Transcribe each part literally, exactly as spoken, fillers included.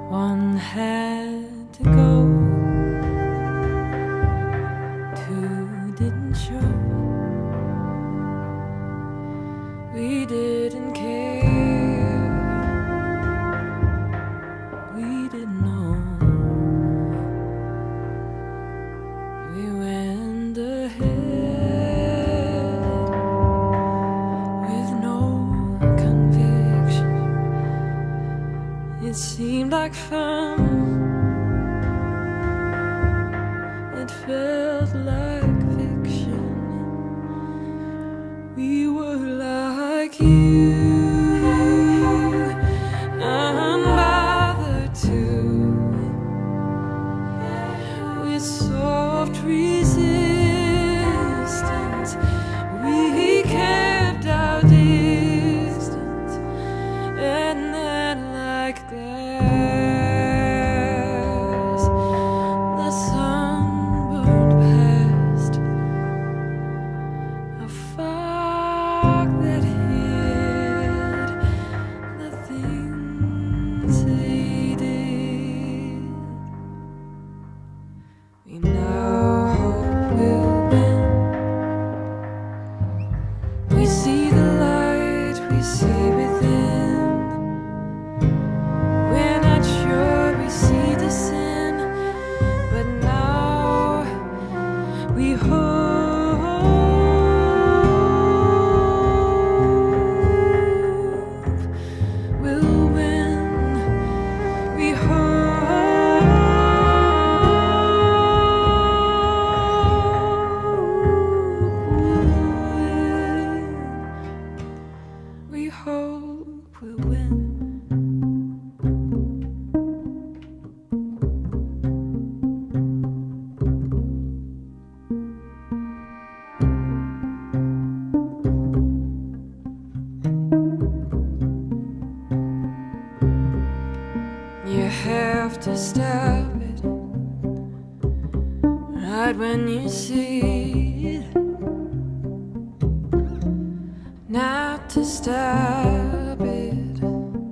One had to go, two didn't show. We didn't care, we didn't know. We went ahead with no conviction. It seemed like fun, it felt like fiction. We were like you, unbothered too, with soft resistance. We kept our distance, and then like glass, the sun burned past. A fog that hid the things they did. We now hope we'll win. We see the light, we see within. We're not sure we see the sin, but now we hope we'll win. We hope we'll win. We hope we'll win. You have to stop it right when you see it. Not to stop it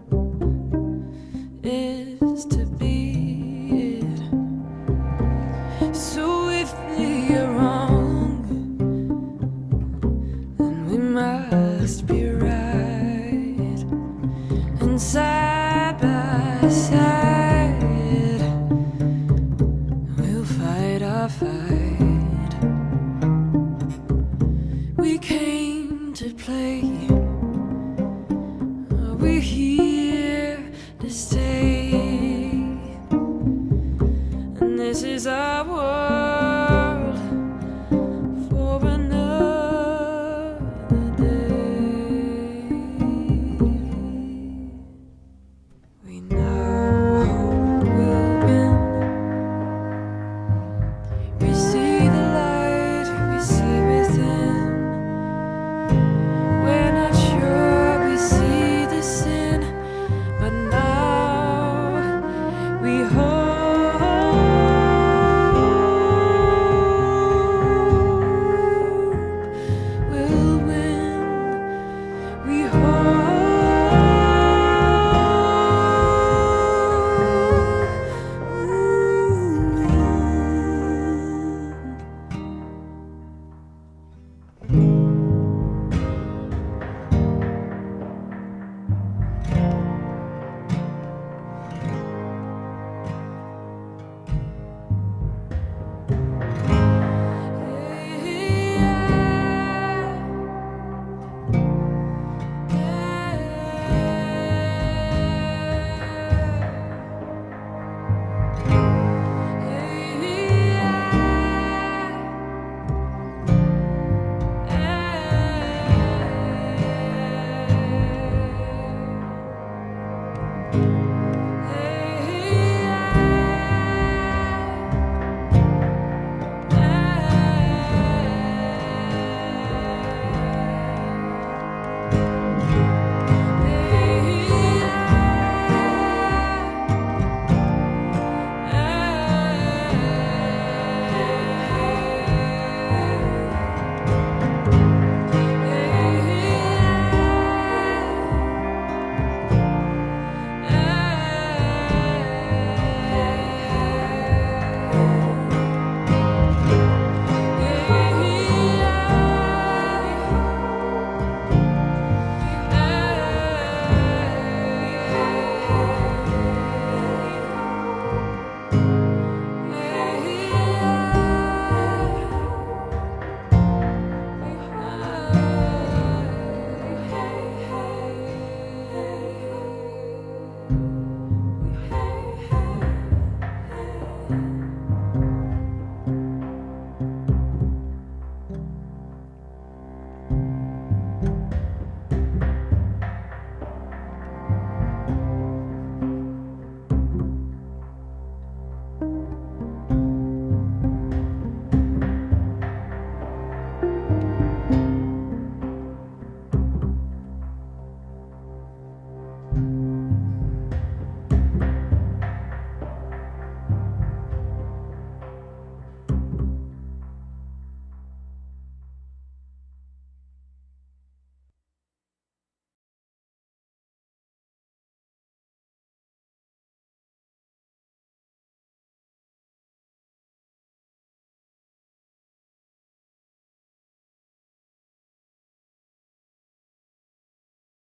is to be it. So if you're wrong, then we must be right. And side by side, we'll fight our fight. We came to play, we're here to stay, and this is our world for another day. We now hope we'll win. We see the light, we see within. We're not sure we see the sin, but now we hope